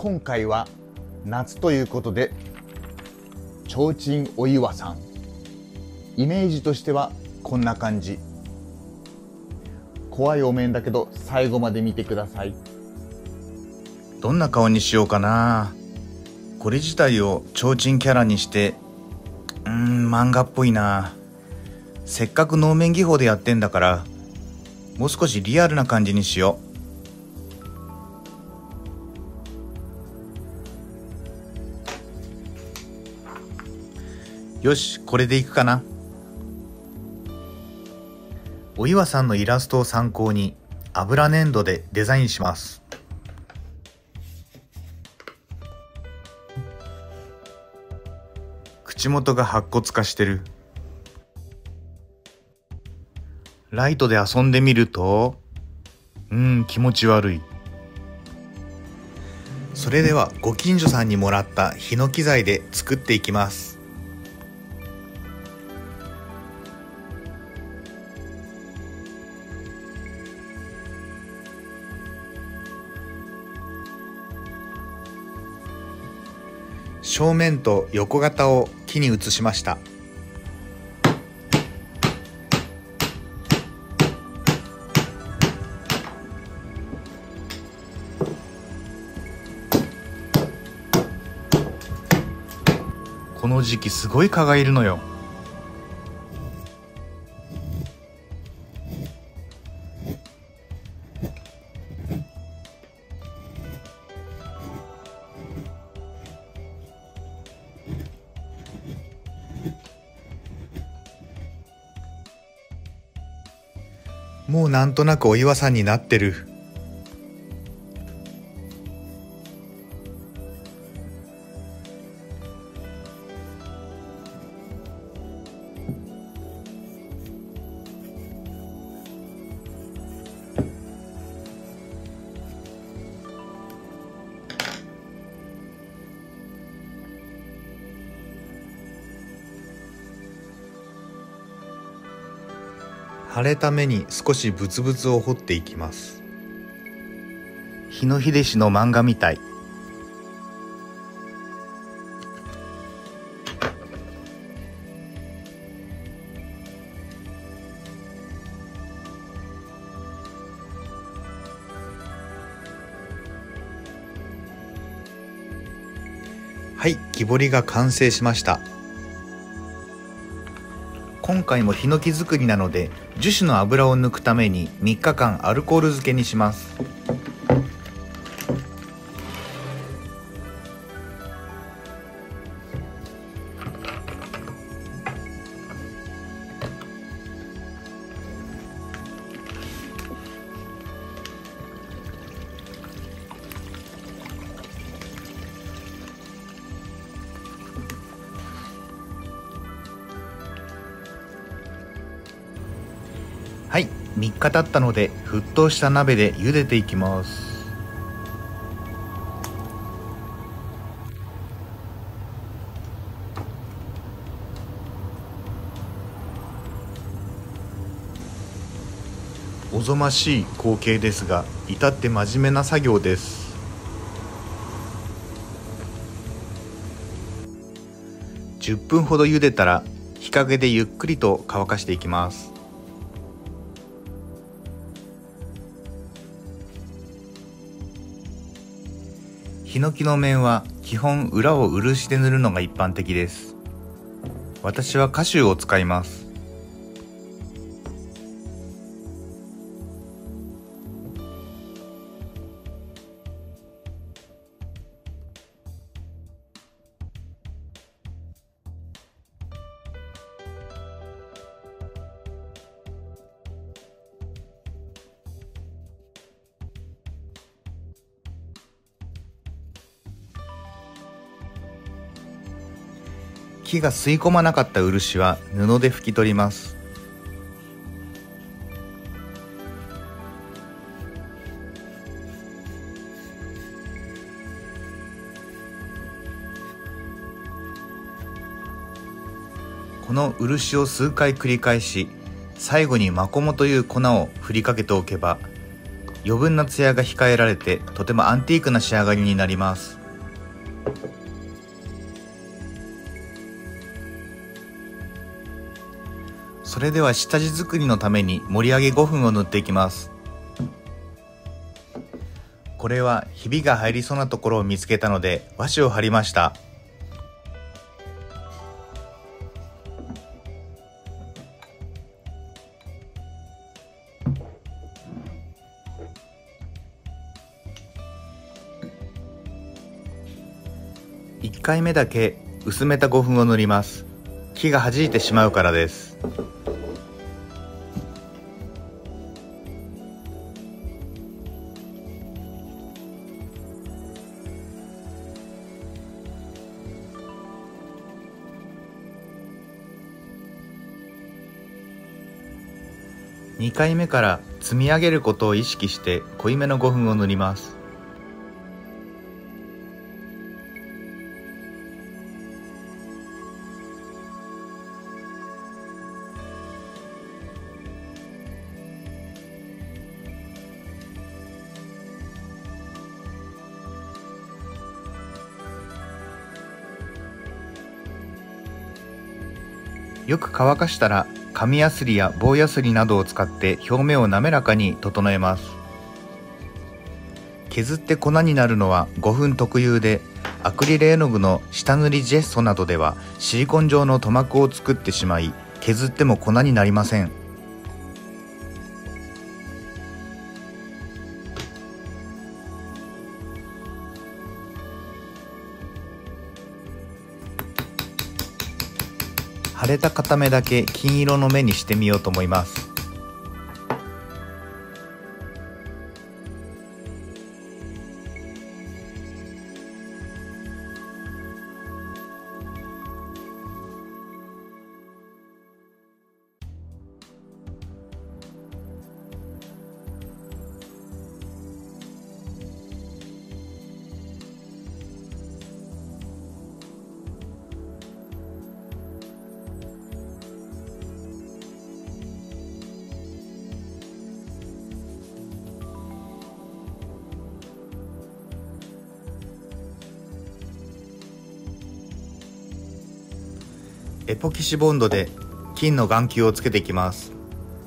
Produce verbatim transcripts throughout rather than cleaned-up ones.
今回は夏ということで提灯お岩さん、イメージとしてはこんな感じ。怖いお面だけど最後まで見てください。 どんな顔にしようかな。これ自体を提灯キャラにしてうーん漫画っぽいな。せっかく能面技法でやってんだからもう少しリアルな感じにしよう。よし、これでいくかな。お岩さんのイラストを参考に油粘土でデザインします。口元が白骨化してる。ライトで遊んでみるとうーん気持ち悪い。それではご近所さんにもらったヒノキ材で作っていきます。正面と横型を木に移しました。この時期すごい蚊がいるのよ。もうなんとなくお岩さんになってる。腫れた目に少しブツブツを彫っていきます。日野秀氏の漫画みたい。はい、木彫りが完成しました。今回もヒノキ作りなので樹脂の油を抜くためにみっかかんアルコール漬けにします。はい、みっか経ったので沸騰した鍋で茹でていきます。おぞましい光景ですが、至って真面目な作業です。じゅっぷんほど茹でたら日陰でゆっくりと乾かしていきます。ヒノキの面は基本裏を漆で塗るのが一般的です。私はカシューを使います。木が吸い込まなかった漆は布で拭き取ります。この漆を数回繰り返し、最後にマコモという粉を振りかけておけば余分なツヤが控えられて、とてもアンティークな仕上がりになります。それでは下地作りのために盛り上げごふんを塗っていきます。これはひびが入りそうなところを見つけたので和紙を貼りました。いっかいめだけ薄めたごふんを塗ります。木が弾いてしまうからです。にかいめから積み上げることを意識して濃いめのごふんを塗ります。よく乾かしたら紙やすりや棒やすりなどを使って表面を滑らかに整えます。削って粉になるのはごふん特有で、アクリル絵の具の下塗りジェストなどではシリコン状の塗膜を作ってしまい、削っても粉になりません。腫れた片目だけ金色の目にしてみようと思います。エポキシボンドで金の眼球をつけていきます。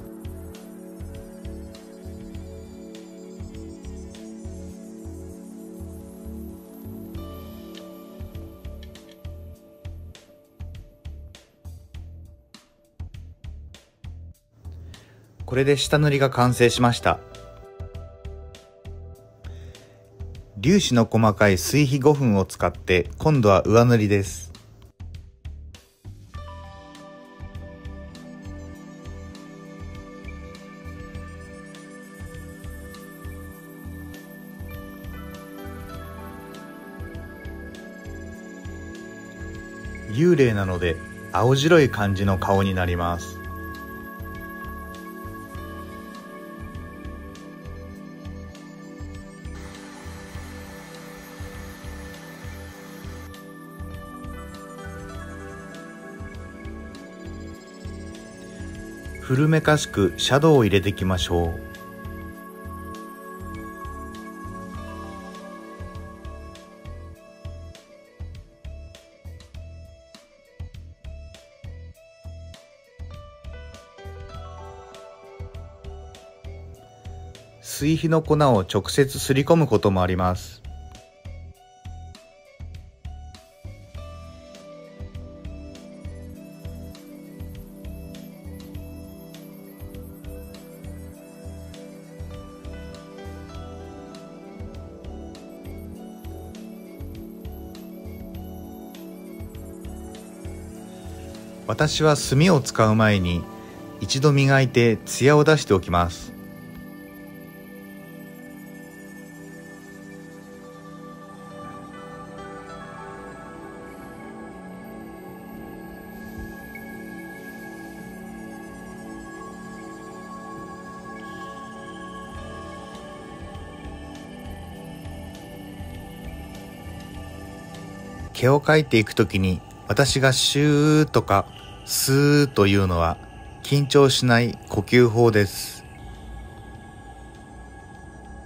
これで下塗りが完成しました。粒子の細かい水皮ごふんを使って今度は上塗りです。幽霊なので青白い感じの顔になります。古めかしくシャドウを入れていきましょう。水皮の粉を直接すり込むこともあります。私は墨を使う前に一度磨いて艶を出しておきます。毛を描いていくときに私がシューとかスーというのは緊張しない呼吸法です。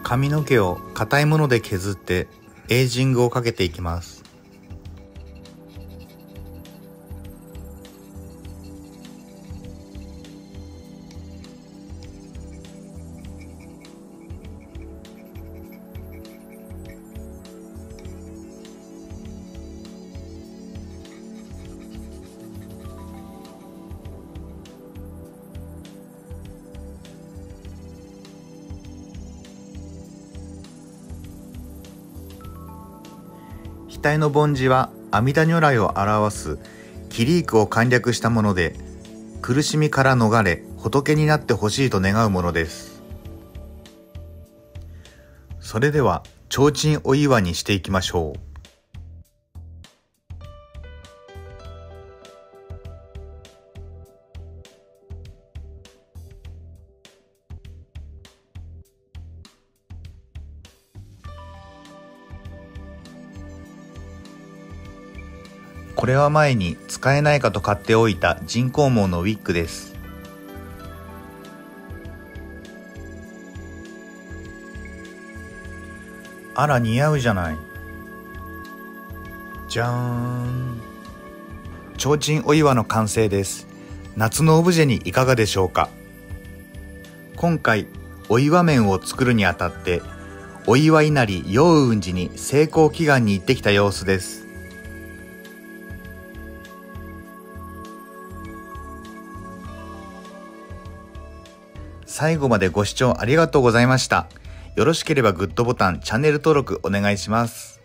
髪の毛を硬いもので削ってエイジングをかけていきます。額の梵字は阿弥陀如来を表すキリークを簡略したもので、苦しみから逃れ仏になってほしいと願うものです。それでは提灯お岩にしていきましょう。これは前に使えないかと買っておいた人工毛のウィッグです。あら、似合うじゃない。じゃーん。提灯お岩の完成です。夏のオブジェにいかがでしょうか。今回お岩面を作るにあたってお岩稲荷陽雲寺に成功祈願に行ってきた様子です。最後までご視聴ありがとうございました。よろしければグッドボタン、チャンネル登録お願いします。